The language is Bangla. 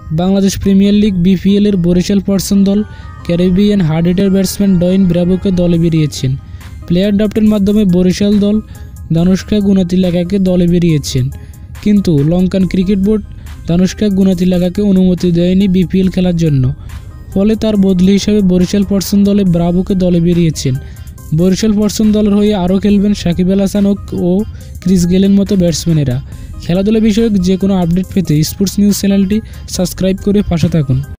বাংলাদেশ প্রিমিয়ার লিগ বিপিএলের বরিশাল পর্সন দল Caribbean hard hitter batsman Dwayne ব্রাভোকে দলে বেরিয়েছেন। প্লেয়ার ড্রাফটের মাধ্যমে বরিশাল দল দানুশকা গুনাতিলাগাকে দলে বেরিয়েছেন, কিন্তু লঙ্কান ক্রিকেট বোর্ড দানুশকা গুনাতিলাগাকে অনুমতি দেয়নি বিপিএল খেলার জন্য। ফলে তার বদলি হিসেবে বরিশাল পর্সন দলে ব্রাভোকে দলে বেরিয়েছেন। বরিশাল পর্সন দলের হয়ে আরও খেলবেন সাকিব আল হাসান ও ক্রিস গেলের মতো ব্যাটসম্যানেরা। খেলাধুলা বিষয়ক যে কোনো আপডেট পেতে স্পোর্টস নিউজ চ্যানেলটি সাবস্ক্রাইব করে পাশে থাকুন।